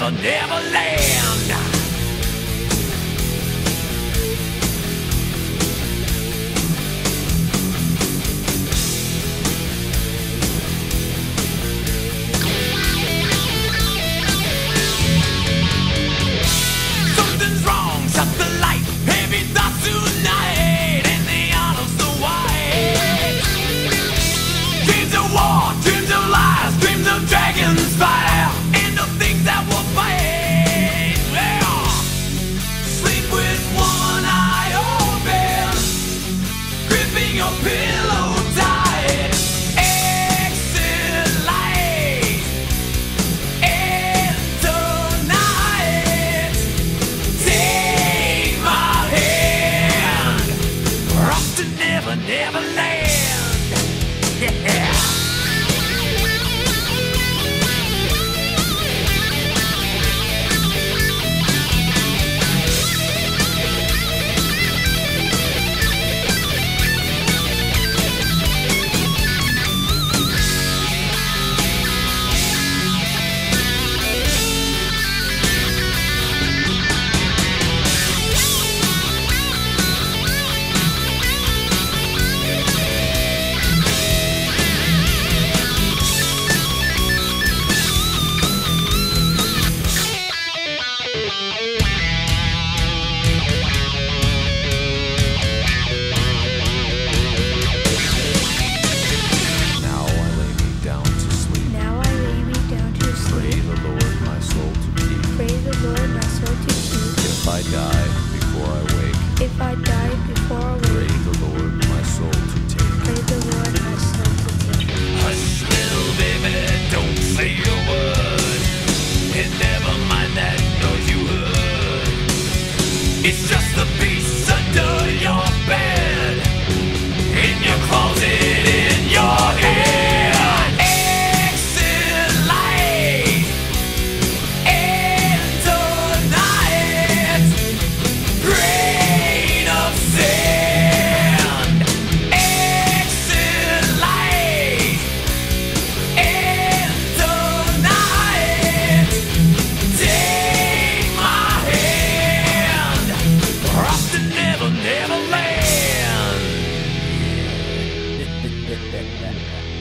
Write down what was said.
never, never land. Something's wrong, shut the light. Heavy thoughts tonight, and the honors so white. Dreams of war, dreams of lies, dreams of dragons fire, and of things that will fade. Yeah. Sleep with one eye open, gripping your pillow tight. Exit light, enter night. Take my hand, off to never, never land. Yeah. If I die before I wake, pray the Lord my soul to take. Hush, little baby, don't say a word, and never mind that noise you heard. It's just the beast under your bed, in your closet, in your head. Exit light, enter night. Grain of sand. Exit light, enter night. Take my hand, off to never, never land.